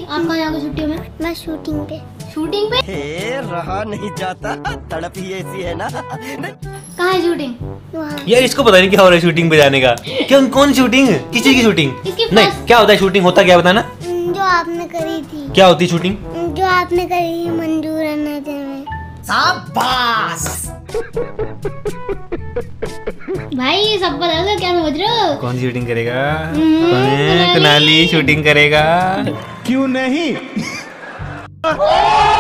आप कहाँ जाओगे छुट्टियों में? मैं शूटिंग पे। शूटिंग पे? रहा नहीं जाता, तड़प ही ऐसी है ना। कहाँ है शूटिंग? वहाँ। यार इसको पता नहीं क्या हो रहा है शूटिंग पे जाने का। क्या कौन शूटिंग? किस चीज की शूटिंग? नहीं, क्या होता है शूटिंग? होता क्या बताना? जो आपने करी थी। क्या होती है शूटिंग? जो आपने करी थी मंजूर अन्ना में। शाबाश। भाई ये सब पता है, क्या समझ रहे हो? कौन सी शूटिंग करेगा? कौन है? कुनाली शूटिंग करेगा। क्यों नहीं?